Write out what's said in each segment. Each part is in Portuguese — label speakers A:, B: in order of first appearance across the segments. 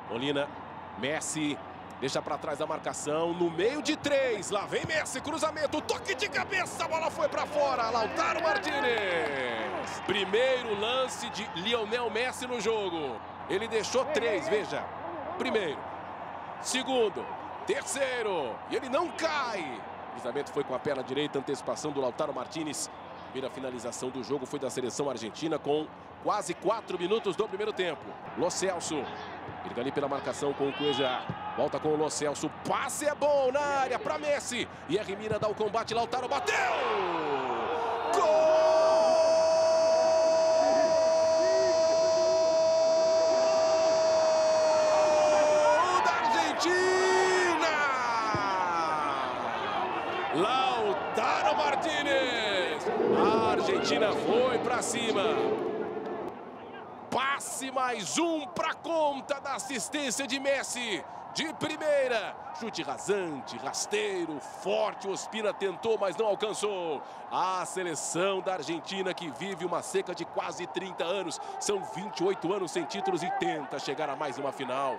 A: Molina, Messi, deixa para trás a marcação, no meio de 3, lá vem Messi, cruzamento, toque de cabeça, a bola foi para fora, Lautaro Martínez. Primeiro lance de Lionel Messi no jogo, ele deixou 3, veja, primeiro, segundo, terceiro, e ele não cai. O cruzamento foi com a perna direita, antecipação do Lautaro Martínez. Primeira finalização do jogo foi da seleção argentina com quase 4 minutos do primeiro tempo. Lo Celso, briga ali pela marcação com o Cuéllar. Volta com o Lo Celso, passe é bom na área para Messi. E R. Mina dá o combate, Lautaro bateu! Gol da Argentina! Lautaro Martínez! A Argentina foi para cima. Passe mais um para conta da assistência de Messi. De primeira, chute rasante, rasteiro, forte. Ospina tentou, mas não alcançou. A seleção da Argentina, que vive uma seca de quase 30 anos. São 28 anos sem títulos e tenta chegar a mais uma final.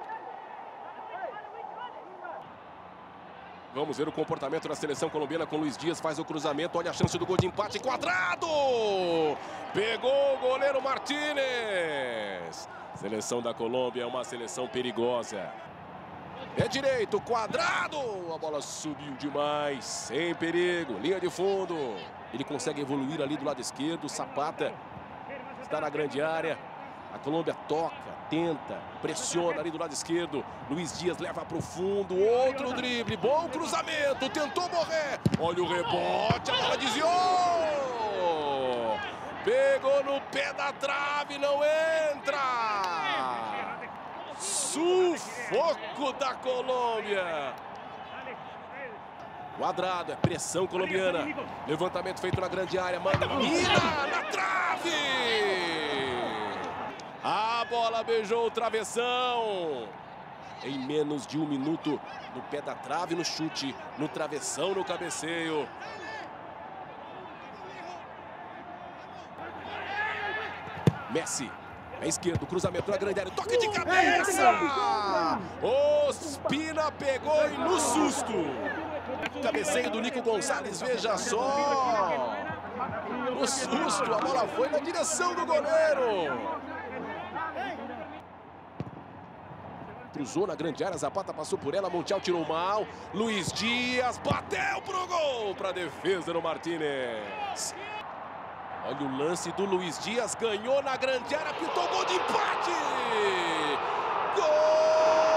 A: Vamos ver o comportamento da seleção colombiana com Luiz Dias, faz o cruzamento, olha a chance do gol de empate, Quadrado! Pegou o goleiro Martínez. Seleção da Colômbia é uma seleção perigosa. É direito, Quadrado! A bola subiu demais, sem perigo, linha de fundo. Ele consegue evoluir ali do lado esquerdo, Zapata está na grande área. A Colômbia toca, tenta, pressiona ali do lado esquerdo. Luiz Dias leva para o fundo, outro drible, bom cruzamento, tentou morrer. Olha o rebote, a bola desviou. Pegou no pé da trave, não entra. Sufoco da Colômbia. Quadrado, é pressão colombiana. Levantamento feito na grande área, manda Mina na trave. A bola beijou o travessão. Em menos de 1 minuto, no pé da trave, no chute, no travessão, no cabeceio. Messi, à esquerda, cruzamento na grande área, toque de cabeça! Ospina pegou e no susto. Cabeceio do Nico Gonçalves, veja só. No susto, a bola foi na direção do goleiro. Cruzou na grande área, Zapata passou por ela, Montiel tirou mal. Luiz Dias bateu pro gol, para a defesa do Martínez. Olha o lance do Luiz Dias, ganhou na grande área, pintou gol de empate. Gol!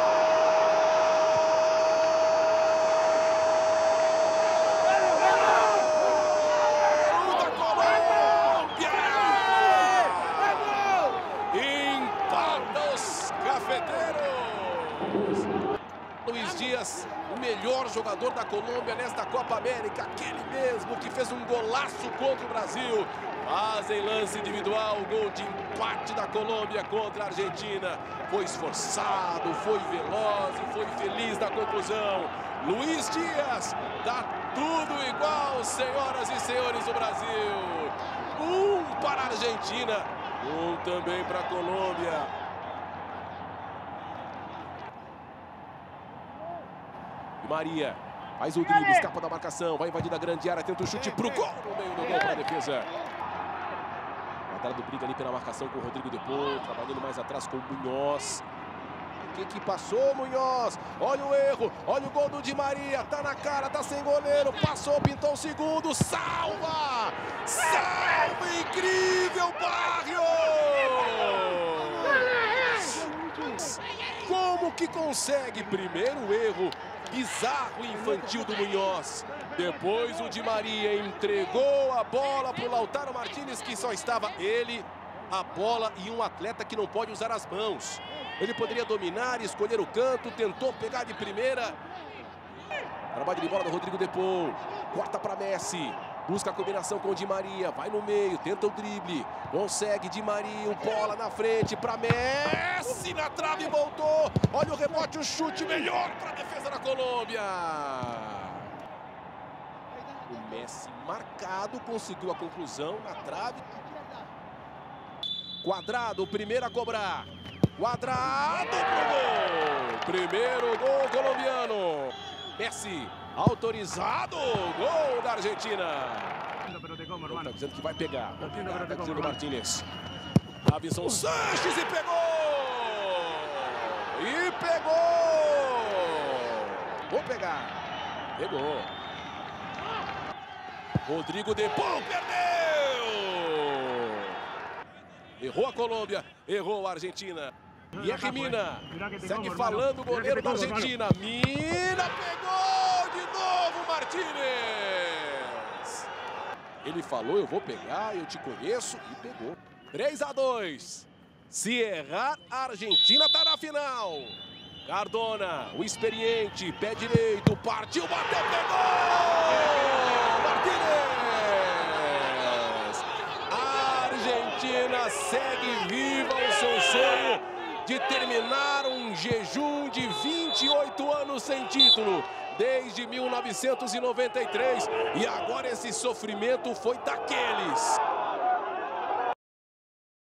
A: Luiz Dias, o melhor jogador da Colômbia nesta Copa América, aquele mesmo que fez um golaço contra o Brasil. Fazem lance individual, gol de empate da Colômbia contra a Argentina. Foi esforçado, foi veloz e foi feliz na conclusão. Luiz Dias, dá tudo igual, senhoras e senhores do Brasil. 1 para a Argentina, 1 também para a Colômbia. Maria faz o drible, escapa da marcação, vai invadir a grande área, tenta o chute pro gol, no meio do gol para a defesa. Quadrado briga ali pela marcação com o Rodrigo Depou, trabalhando mais atrás com o Munhoz. O que passou, Munhoz? Olha o erro, olha o gol do Di Maria, tá na cara, tá sem goleiro, passou, pintou o segundo, salva! Salva, incrível, Barrios! Como que consegue? Primeiro erro bizarro e infantil do Munhoz. Depois o Di Maria entregou a bola para o Lautaro Martínez, que só estava ele, a bola e um atleta que não pode usar as mãos. Ele poderia dominar e escolher o canto, tentou pegar de primeira. Trabalho de bola do Rodrigo Depou, corta para Messi. Busca a combinação com o Di Maria, vai no meio, tenta o drible, consegue Di Maria, bola na frente para Messi, na trave, voltou, olha o rebote, o chute melhor para a defesa da Colômbia. O Messi marcado, conseguiu a conclusão na trave. Quadrado, o primeiro a cobrar. Quadrado pro gol. Primeiro gol colombiano. Messi, autorizado. Gol da Argentina. Tá dizendo que vai pegar. Tá dizendo Martínez. Davinson Sanches e pegou. E pegou. Vou pegar. Pegou. Rodrigo De Paul perdeu. Errou a Colômbia, errou a Argentina. E é Mina. Segue falando o goleiro da Argentina. Mina pegou de novo, Martínez. Ele falou, eu vou pegar, eu te conheço, e pegou. 3-2. Se errar, a Argentina está na final. Cardona, o experiente, pé direito, partiu, bateu, pegou! Martínez! A Argentina segue viva o seu sonho de terminar um jejum de 28 anos sem título, desde 1993. E agora esse sofrimento foi daqueles.